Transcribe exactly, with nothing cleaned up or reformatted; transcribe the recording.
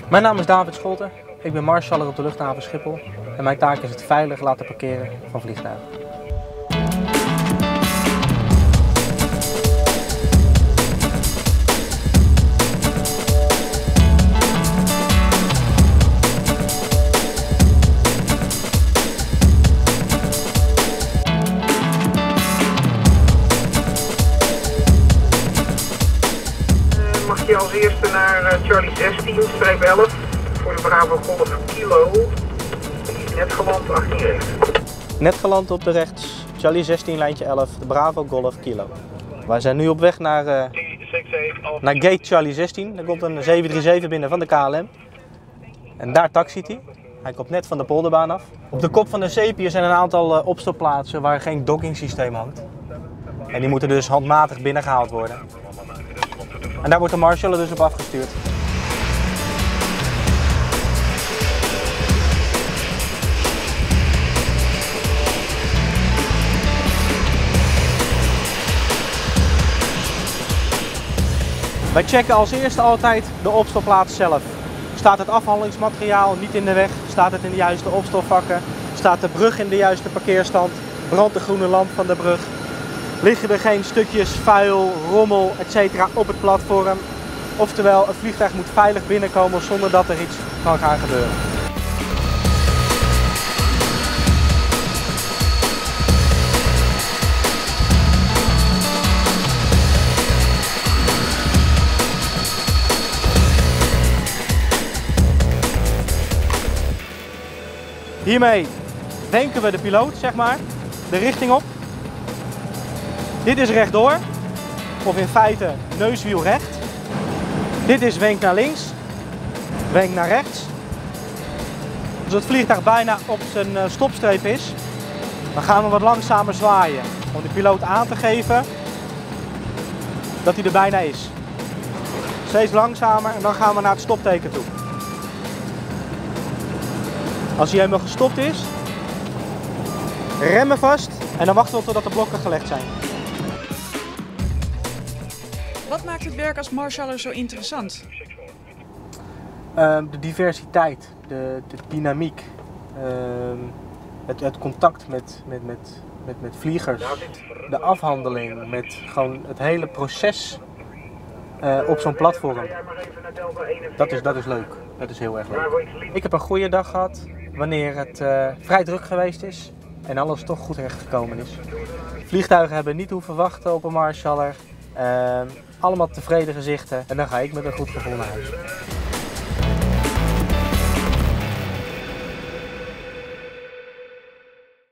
Mijn naam is David Scholten, ik ben marschaller op de luchthaven Schiphol en mijn taak is het veilig laten parkeren van vliegtuigen. Mag je als eerste naar Charlie zestien elf voor de Bravo Golf Kilo. Die is net geland achttien rechts. Net geland op de rechts, Charlie zestien lijntje elf, de Bravo Golf Kilo. Wij zijn nu op weg naar, uh, naar gate Charlie zestien. Er komt een zeven drie zeven binnen van de K L M. En daar taxiet hij. Hij komt net van de polderbaan af. Op de kop van de zeepier zijn een aantal uh, opstopplaatsen waar geen dockingsysteem hangt. En die moeten dus handmatig binnengehaald worden. En daar wordt de marshaller dus op afgestuurd. Wij checken als eerste altijd de opstopplaats zelf. Staat het afhandelingsmateriaal niet in de weg? Staat het in de juiste opstopvakken? Staat de brug in de juiste parkeerstand? Brandt de groene lamp van de brug? Liggen er geen stukjes vuil, rommel, et cetera op het platform? Oftewel, het vliegtuig moet veilig binnenkomen zonder dat er iets kan gaan gebeuren. Hiermee wenken we de piloot, zeg maar, de richting op. Dit is rechtdoor, of in feite neuswiel recht. Dit is wenk naar links, wenk naar rechts. Als het vliegtuig bijna op zijn stopstreep is, dan gaan we wat langzamer zwaaien. Om de piloot aan te geven dat hij er bijna is. Steeds langzamer en dan gaan we naar het stopteken toe. Als hij helemaal gestopt is, remmen vast en dan wachten we totdat de blokken gelegd zijn. Wat maakt het werk als marshaller zo interessant? Uh, de diversiteit, de, de dynamiek, uh, het, het contact met, met, met, met, met vliegers, de afhandeling, met gewoon het hele proces uh, op zo'n platform. Dat is, dat is leuk, dat is heel erg leuk. Ik heb een goede dag gehad wanneer het uh, vrij druk geweest is en alles toch goed terechtgekomen is. Vliegtuigen hebben niet hoeven wachten op een marshaller. Uh, allemaal tevreden gezichten en dan ga ik met een goed gevoel naar huis.